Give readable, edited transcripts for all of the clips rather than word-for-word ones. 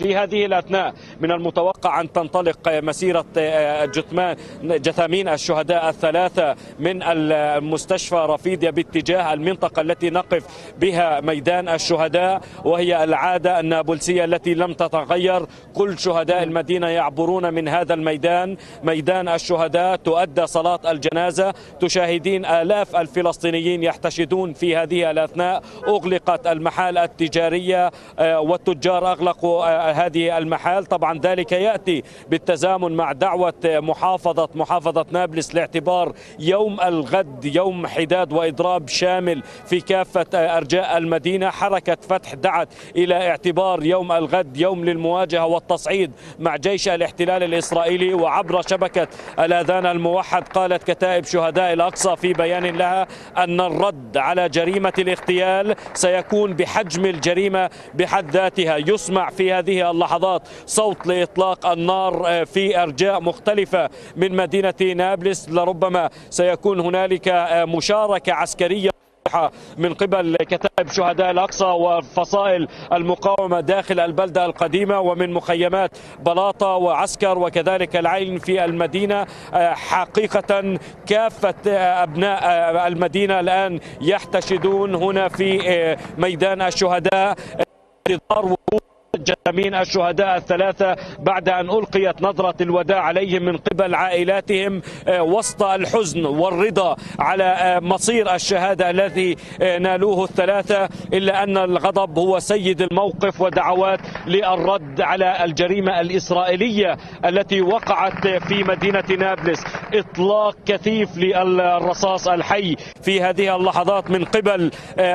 في هذه الأثناء من المتوقع أن تنطلق مسيرة جثامين الشهداء الثلاثة من المستشفى رفيديا باتجاه المنطقة التي نقف بها ميدان الشهداء، وهي العادة النابلسية التي لم تتغير. كل شهداء المدينة يعبرون من هذا الميدان، ميدان الشهداء، تؤدى صلاة الجنازة. تشاهدين آلاف الفلسطينيين يحتشدون في هذه الأثناء. أغلقت المحال التجارية والتجار أغلقوا هذه المحال. طبعا ذلك يأتي بالتزامن مع دعوة محافظة نابلس لاعتبار يوم الغد يوم حداد وإضراب شامل في كافة أرجاء المدينة. حركة فتح دعت إلى اعتبار يوم الغد يوم للمواجهة والتصعيد مع جيش الاحتلال الإسرائيلي. وعبر شبكة الأذان الموحد قالت كتائب شهداء الأقصى في بيان لها أن الرد على جريمة الاغتيال سيكون بحجم الجريمة بحد ذاتها. يسمع في هذه اللحظات صوت لإطلاق النار في أرجاء مختلفة من مدينة نابلس. لربما سيكون هنالك مشاركة عسكرية من قبل كتائب شهداء الأقصى وفصائل المقاومة داخل البلدة القديمة ومن مخيمات بلاطة وعسكر وكذلك العين في المدينة. حقيقة كافة أبناء المدينة الآن يحتشدون هنا في ميدان الشهداء انتظار وقوف جثامين الشهداء الثلاثة بعد أن ألقيت نظرة الوداع عليهم من قبل عائلاتهم وسط الحزن والرضا على مصير الشهادة الذي نالوه الثلاثة. إلا أن الغضب هو سيد الموقف ودعوات للرد على الجريمة الإسرائيلية التي وقعت في مدينة نابلس. إطلاق كثيف للرصاص الحي في هذه اللحظات من قبل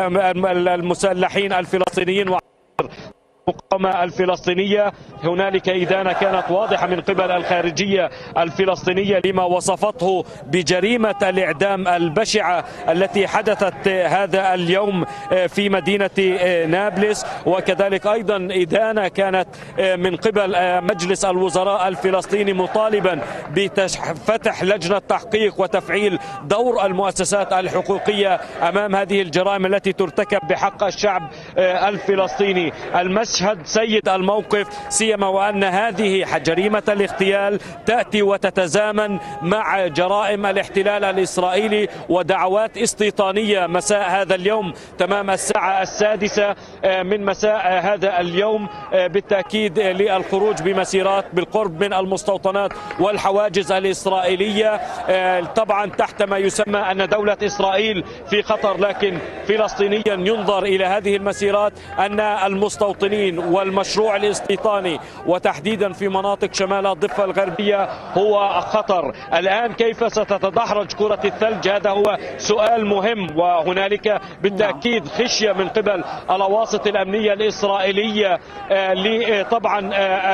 المسلحين الفلسطينيين المقاومة الفلسطينية. هنالك إدانة كانت واضحة من قبل الخارجية الفلسطينية لما وصفته بجريمة الإعدام البشعة التي حدثت هذا اليوم في مدينة نابلس. وكذلك أيضا إدانة كانت من قبل مجلس الوزراء الفلسطيني مطالبا بفتح لجنة تحقيق وتفعيل دور المؤسسات الحقوقية أمام هذه الجرائم التي ترتكب بحق الشعب الفلسطيني. المشهد سيد الموقف، سيما وأن هذه جريمة الاغتيال تأتي وتتزامن مع جرائم الاحتلال الإسرائيلي ودعوات استيطانية مساء هذا اليوم تمام الساعة 6 من مساء هذا اليوم بالتأكيد للخروج بمسيرات بالقرب من المستوطنات والحواجز الإسرائيلية، طبعا تحت ما يسمى أن دولة إسرائيل في خطر. لكن فلسطينيا ينظر إلى هذه المسيرات أن المستوطنين والمشروع الاستيطاني وتحديدا في مناطق شمال الضفة الغربية هو خطر. الآن كيف ستتدحرج كرة الثلج؟ هذا هو سؤال مهم، وهنالك بالتأكيد خشية من قبل الأواسط الأمنية الإسرائيلية لطبعا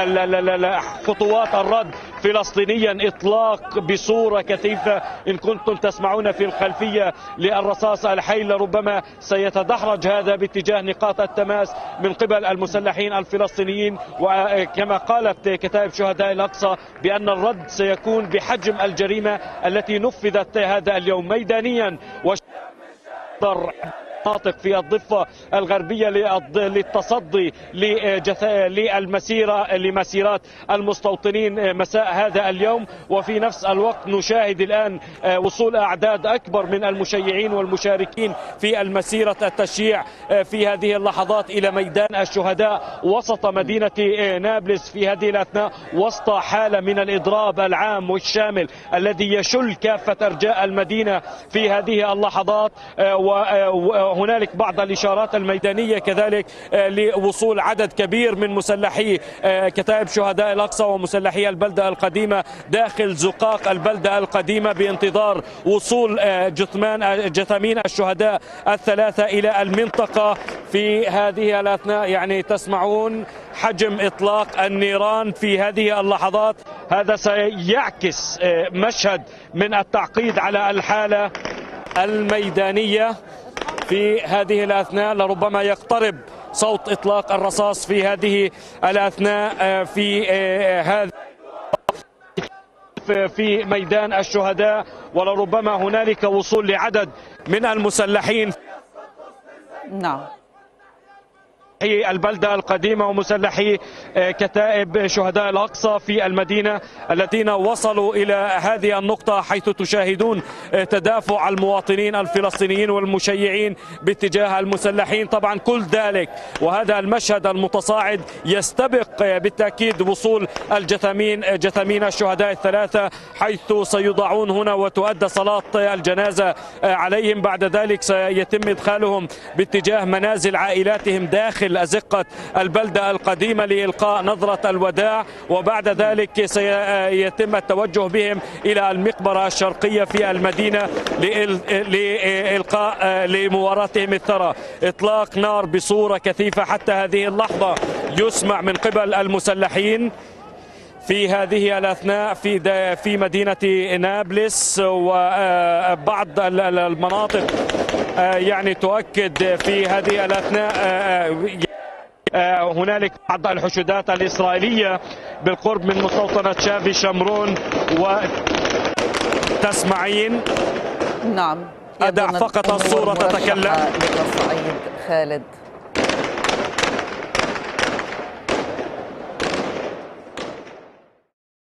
خطوات الرد فلسطينيا. إطلاق بصورة كثيفة إن كنتم تسمعون في الخلفية للرصاص الحي لربما سيتدحرج هذا باتجاه نقاط التماس من قبل المسلحين الفلسطينيين. وكما قالت كتائب شهداء الأقصى بأن الرد سيكون بحجم الجريمة التي نفذت هذا اليوم ميدانيا مناطق في الضفة الغربية للتصدي لمسيرات المستوطنين مساء هذا اليوم. وفي نفس الوقت نشاهد الآن وصول أعداد أكبر من المشيعين والمشاركين في المسيرة التشييع في هذه اللحظات إلى ميدان الشهداء وسط مدينة نابلس في هذه الأثناء، وسط حالة من الإضراب العام والشامل الذي يشل كافة أرجاء المدينة في هذه اللحظات. وهنالك بعض الإشارات الميدانية كذلك لوصول عدد كبير من مسلحي كتائب شهداء الأقصى ومسلحي البلدة القديمة داخل زقاق البلدة القديمة بانتظار وصول جثامين الشهداء الثلاثة إلى المنطقة في هذه الأثناء. يعني تسمعون حجم إطلاق النيران في هذه اللحظات. هذا سيعكس مشهد من التعقيد على الحالة الميدانية في هذه الأثناء. لربما يقترب صوت إطلاق الرصاص في هذه الأثناء في ميدان الشهداء، ولربما هنالك وصول لعدد من المسلحين. نعم. البلدة القديمة ومسلحي كتائب شهداء الأقصى في المدينة الذين وصلوا إلى هذه النقطة، حيث تشاهدون تدافع المواطنين الفلسطينيين والمشيعين باتجاه المسلحين. طبعا كل ذلك وهذا المشهد المتصاعد يستبق بالتأكيد وصول جثامين الشهداء الثلاثة، حيث سيوضعون هنا وتؤدى صلاة الجنازة عليهم. بعد ذلك سيتم إدخالهم باتجاه منازل عائلاتهم داخل أزقة البلدة القديمة لإلقاء نظرة الوداع، وبعد ذلك سيتم التوجه بهم إلى المقبرة الشرقية في المدينة لإلقاء لمواراتهم الثرى. إطلاق نار بصورة كثيفة حتى هذه اللحظة يسمع من قبل المسلحين في هذه الأثناء في مدينة نابلس وبعض المناطق يعني تؤكد في هذه الأثناء. هنالك بعض الحشودات الإسرائيلية بالقرب من مستوطنة شافي شمرون وتسمعين. نعم، أدع فقط الصورة تتكلم. للصعيد خالد.